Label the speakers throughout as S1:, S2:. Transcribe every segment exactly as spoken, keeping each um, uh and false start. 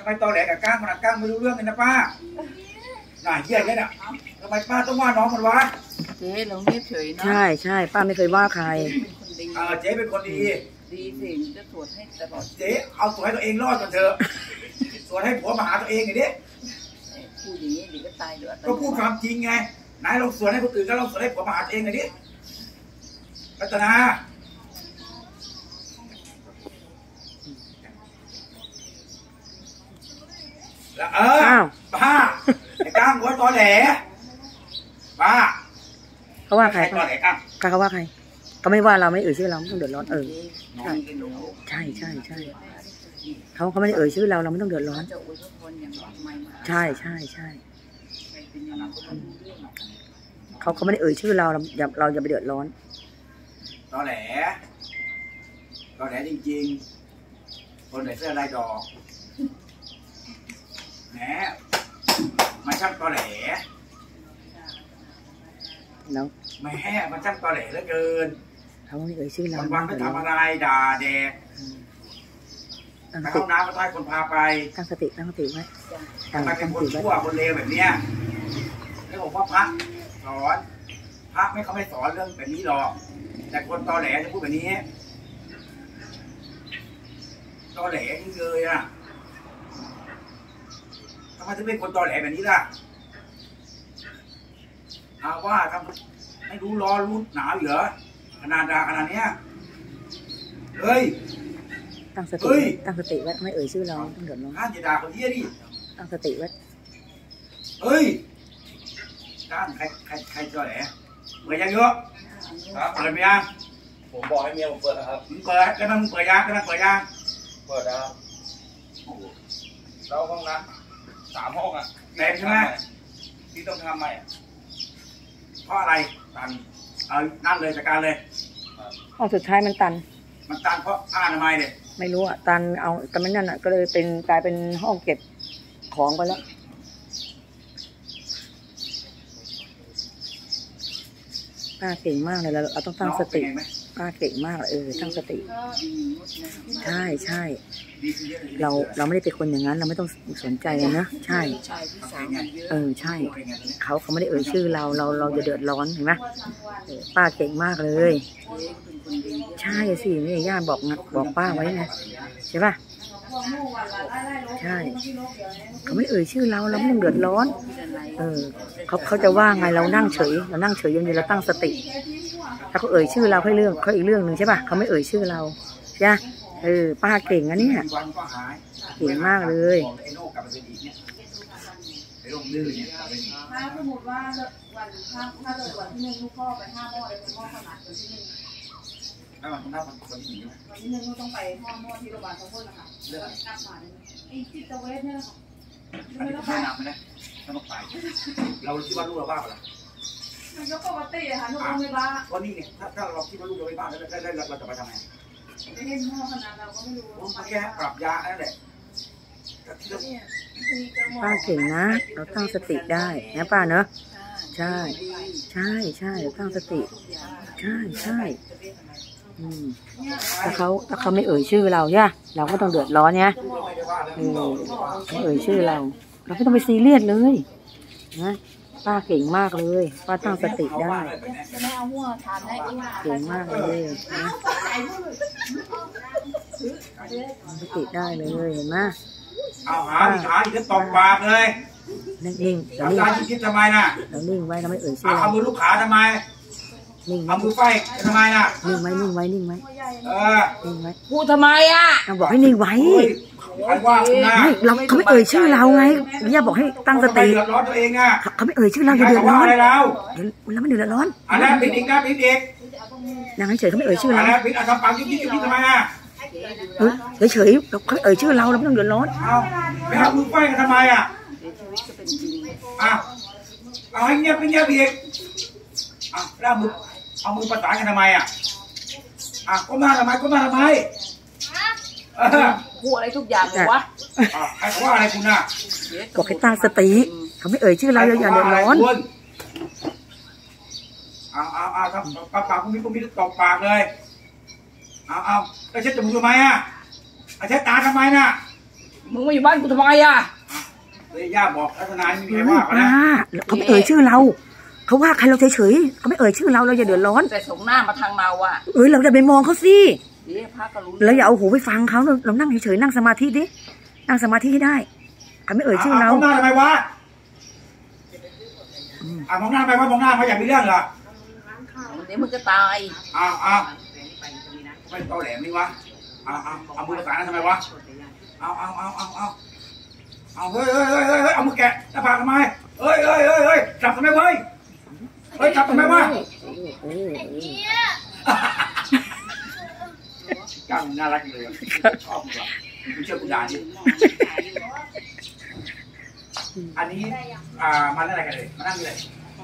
S1: ไปตอแหลกับก้างมันก้างไม่รู้เรื่องเลยนะป้าน่าเหี้ยเลยน่ะทำไมป้าต้องว่าน้องมันวะ
S2: เจ๊เราเงียบเฉยนะ
S3: ใช่ใช่ป้าไม่เคยว่าใคร
S1: เจ๊เป็นคนดี
S2: ดีสิจะตรวจให้ตลอด
S1: เจ๊เอาตัวให้ตัวเองรอดก่อนเถอะส่วนให้ผัวมาหาตัวเองไงดิ
S2: พูดอย่างนี้เดี๋ยวก็ตายเดี๋ยว
S1: ก็พูดความจริงไงนายลองส่วนให้คนอื่นก็ลองส่วนให้ผัวมาหาตัวเองไงดิรัตนาแล้วเออป้าไอ้ก้างหัวตอแหลป้า
S3: เขาว่าใคร
S1: ตอแหลก้าง
S3: เขาว่าใครเขาไม่ว่าเราไม่เอ่ยชื่อเราไม่ต้องเดือดร้อนเออใช่ใช่ใช่ใช่เขาเขาไม่ได้เอ่ยชื่อเราเราไม่ต้องเดือดร้อนใช่ใช่ใช่เขาเขาไม่ได้เอ่ยชื่อเราเราอย่าเราอย่าไปเดือดร้อน
S1: ตอแหลตอแหลจริงๆคนใส่เสื้อลายดอกแหมมันช่างตอแหล
S3: แล้ว
S1: แหมมันช่างตอแหลเหลือเกิน
S3: เขาไม่เอ่ยชื่อเรา
S1: วันๆไม่ทำอะไรด่าแดกไปห้องน้ำก็ต้องให้คนพาไป
S3: ตั้งสติตั้งสติไว้
S1: ทำไมเป็นคนชั่วคนเลวแบบเนี้ยแล้วผมว่าพระสอนพระไม่เขาไม่สอนเรื่องแบบนี้หรอกแต่คนตอแหลจะพูดแบบนี้ตอแหลนี่เลยอ่ะทำไมถึงเป็นคนตอแหลแบบนี้ล่ะอาว่าทำไม่รู้ร้อนรู้หนาวเหรอขนาดดาขนาดเนี้ยเฮ้ย
S3: ตั้งสติตั้งสติไว้ไม่เอ่ยชื่อเราต้องเดือดร้อน
S1: ข้าจะด่าคนเยี่ยดิ
S3: ตั้งสติไว้
S1: เฮ้ยด้านใครใครใครตอแหลเปิดยังเยอะครับเปิดไหมยัง
S4: ผมบอกให้เมียผมเปิดนะครับ
S1: มึงเปิดแล้วมึงเปิดยังแล้วมึงเปิดยัง
S4: เปิดนะครับเราห้องน้ำสามห้องอ่ะ
S1: เต็มใช่ไหม
S4: ที่ต้องทำใหม่
S1: เพราะอะไรตันเอานั่นเลยจัดการเลย
S3: ห้องสุดท้ายมันตัน
S1: มันตันเพราะผ้าอนามัยเลย
S3: ไม่รู้อ่ะตันเอาแต่ไม่นั่นอ่ะก็เลยเป็นกลายเป็นห้องเก็บของไปแล้วป้าเก่งมากเลยเราเราต้องตั้งสติป้าเก่งมากเออตั้งสติใช่ใช่เราเราไม่ได้เป็นคนอย่างนั้นเราไม่ต้องสนใจนะใช่เออใช่เขาเขาไม่ได้เอ่ยชื่อเราเราเราจะเดือดร้อนเห็นไหมป้าเก่งมากเลยใช่สินี่ย่าบอกบอกป้าไว้ไงใช่ป่ะใช่เขาไม่เอ่ยชื่อเราเราไม่ต้องเดือดร้อนเออเขาเขาจะว่าไงเรานั่งเฉยเรานั่งเฉยอย่างนี้เราตั้งสติถ้าเขาเอ่ยชื่อเราให้เรื่องเขาอีกเรื่องหนึ่งใช่ป่ะเขาไม่เอ่ยชื่อเราใช่เออป้าเก่งนะเนี่ยเก่งมากเลย
S5: ถ้าสมมติว่าวันถ้าถ้าเกิดวันที่หนึ่งลูกพ่อไปห้าหม้อเลยคุณพ่อขนาดวันที่หนึ่ง
S1: แล้ววันที่ห้าวันที่หนึ่ง
S5: วันที่หนึ่งลูกต้องไปห้าหม้อที่โรงพยาบาลทั้งหมดนะคะเรื่องกลับมาเนี่ยไอ้จิตเวชเนี่ยค่ะ
S1: ไม่ต้องไปนำไปนะไม่ต้องไปเราคิดว่าลูกเราบ้าเปล่า
S5: มันก็ปกติอะค่ะลูกเราไม่บ้า
S1: วันนี้เนี่ยถ้าถ้าเราคิดว่าลูกเราไม่บ้าแล้วแล้วเราจะไปทำไง
S5: ไม่เห็นหม้อขนาดเราก็ไม่รู้
S1: แค่ปรับยาแค่นั้นแหละ
S3: ป้าเก่งนะเราตั้งสติได้นะป้าเนอะใช่ใช่ใช่ตั้งสติใช่ใช่อืมถ้าเขาถ้าเขาไม่เอ่ยชื่อเราเนี่ยเราก็ต้องเดือดร้อนเนี่ยเออไม่เอ่ยชื่อเราเราไม่ต้องไปซีเรียสเลยนะป้าเก่งมากเลยป้าตั้งสติได้เก่งมากเลยนะสติได้เลยเห็นไหม
S1: เอาหาหาอีกจะตบปากเลย
S3: นิ่งๆ
S1: เรานิ่งคิดทำไมน่ะ
S3: เรานิ่งไว้เราไม่เอ่ยชื่อ
S1: เอามือลูกขาทำไม
S3: นิ่ง
S1: เอามือไฟทำไมน่ะ
S3: นิ่งไว้นิ่งไว้นิ่งไว้
S1: เออ
S3: นิ่งไว้
S2: พูดทำไมอ่ะ
S3: เราบอกให้นิ่งไว้
S1: ใครว่าคุณนะ
S3: เราเขาไม่เอ่ยชื่อเราไงย่าบอกให้ตั้งสติ
S1: เดือดร้อนตัวเองอ่ะ
S3: เขาไม่เอ่ยชื่อเราอย่าเดือดร้อน
S1: เรา
S3: เราไม่เดือดร้อน
S1: อันนั้นผิดอีกนะผิดอีก
S3: นางเฉยเขาไม่เอ่ยชื่อเรา
S1: อันนั้นผิดอ่ะทำปากยิ้มยิ้มยิ้มทำไมอ่ะ
S3: เฉยเฉยเขาเอ่ยชื่อเราเราไม่ต้องเดือดร้อน
S1: เอาไปเอามือไฟกันทำไมอ่ะอ่ะเอาให้เงียบไปเงียบอีกอ่ะแล้วมือเอามือประสานกันทำไมอ่ะอ่ะก็มาทำไมก็มาทำไม
S2: พูดอะไรทุกอย่างเลยวะ
S1: ไอ้ว่าอะไรคุณน่ะ
S3: บอกให้ตั้งสติเขาไม่เอ่ยชื่อเราอย่าเดือดร้อน
S1: เอาเอาเอาทำปากปากคุณมีคุณมีตบปากเลยเอาเอาแล้วเช็ดจมูกทำไมอ่ะเช็ดตาทำไมน่ะ
S2: มึงมาอยู่บ้านกูทำไมอ่ะ
S1: เฮ้ยย่าบอกรัตนาไม่มีใครว่าเขา
S3: ป้า
S1: นะ
S3: เขาไม่เอ่ยชื่อเราเขาว่าใครเราเฉยๆเขาไม่เอ่ยชื่อเราเราอย่าเดือดร้อน
S2: แต่ส่งหน้ามาทางเราอ่ะ
S3: เออเราจะไปมองเขาสิ
S2: เดี๋ยวพระก็รู้
S3: เราอย่าเอาหูไปฟังเขาเราเรานั่งเฉยๆนั่งสมาธิดินั่งสมาธิให้ได้เขาไม่เอ่ยชื่อเรา
S1: มองหน้าทำไมวะอ่ะมองหน้าทำไมวะมองหน้าเขาอยากมีเรื่องเหรอ
S2: เดี๋ยวมึงจะตาย
S1: อ้าวอ้าวไม่ตอแหลมนี่วะเอาเอาเอามือประสานทำไมวะเอาเอาเอาเอาเอาเอาเฮ้ยเฮ้ยเฮ้ยเฮ้ยเอามือแกะหน้าผากทำไมเฮ้ยเฮ้ยเฮ้ยเฮ้ยจับทำไมเว้ยเฮ้ยจับทำไมวะก้าวน่ารักเลยชอบมึงว่ะมึงเชื่อกูด่าดิอันนี้อ่ามาอะไรกันเลยมานั่งเลย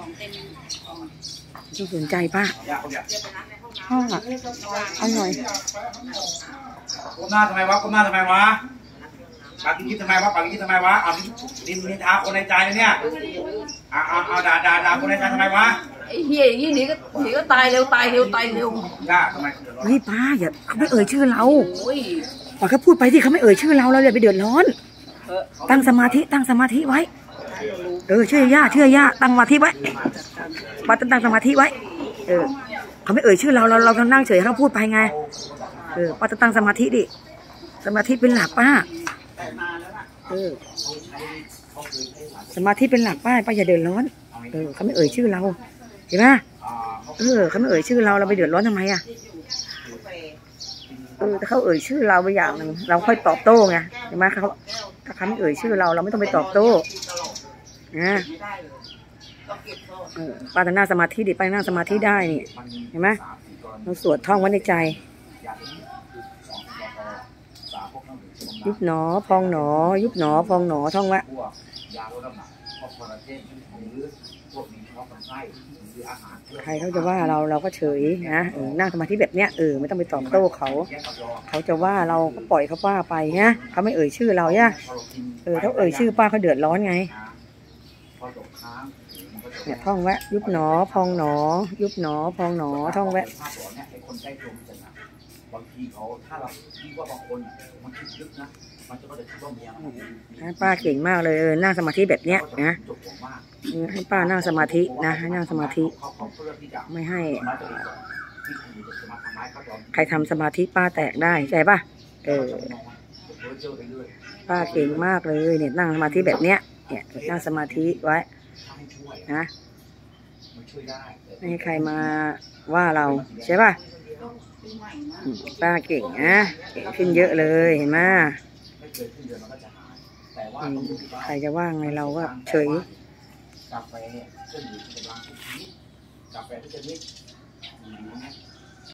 S3: ต้องสนใจป้า
S1: อย่าเขาอย่า
S3: พ่อเอาหน่อย
S1: ก้มหน้าทำไมวะก้มหน้าทำไมวะปากยิ้มทำไมวะปากยิ้มทำไมวะเอาดินนินทาคนในใจนะเนี่ยเอาเอาเอาด่าด่าด่าคนในใจทำไมวะ
S2: ไอ้เฮียอย่างนี้หนีก็หนีก็ตายเร็วตายเร็วตายเร็ว
S1: ย่าทำไม
S3: เฮ้ยป้าอย่าเขาไม่เอ่ยชื่อเรา
S2: โอ้ย
S3: ปล่อยเขาพูดไปที่เขาไม่เอ่ยชื่อเราเราอย่าไปเดือดร้อน
S2: เออ
S3: ตั้งสมาธิตั้งสมาธิไว้เออเชื่อย่าเชื่อย่าตั้งสมาธิไว้ป้าตั้งสมาธิไว้เออเขาไม่เอ่ยชื่อเราเราเราต้องนั่งเฉยให้เขาพูดไปไงเออป้าจะตั้งสมาธิดิสมาธิเป็นหลักป้าเออสมาธิเป็นหลักป้าป้าอย่าเดือดร้อนเออเขาไม่เอ่ยชื่อเราเห็นไหมเออเขาไม่เอ่ยชื่อเราเราไปเดือดร้อนทำไมอ่ะเออถ้าเขาเอ่ยชื่อเราไปอย่างหนึ่งเราค่อยตอบโต้ไงเห็นไหมเขาถ้าเขาไม่เอ่ยชื่อเราเราไม่ต้องไปตอบโต้นะเออป้าจะนั่งสมาธิดิป้านั่งสมาธิได้นี่เห็นไหมเราสวดท่องไว้ในใจยุบหนอพองหนอยุบหนอพองหนอท่องไว้ใครเขาจะว่าเราเราก็เฉยนะเออนั่งสมาธิแบบเนี้ยเออไม่ต้องไปตอบโต้เขาเขาจะว่าเราก็ปล่อยเขาว่าไปนะเขาไม่เอ่ยชื่อเราเนี่ยเออถ้าเอ่ยชื่อป้าเขาเดือดร้อนไงเนี่ยท่องไว้ยุบหนอพองหนอยุบหนอพองหนอท่องไว้
S1: บางทีเขาถ้าเราคิดว่าบางคนมันคิดลึกนะมันจะก็จะคิดว่าเมียมัน
S3: ป้าเก่งมากเลยเออนั่งสมาธิแบบเนี้ยนะให้ป้านั่งสมาธินะให้นั่งสมาธิไม่ให้ใครทำสมาธิป้าแตกได้ใช่ป่ะเออป้าเก่งมากเลยเนี่ยนั่งสมาธิแบบเนี้ยเนี่ยนั่งสมาธิไว้นะไม่ให้ใครมาว่าเราใช่ป่ะป้าเก่งนะเก่งขึ้นเยอะเลยเห็นไหมใครจะว่าไงเราก็เฉยกาแฟเครื่องดื่มกำลังกาแฟที่จะนิด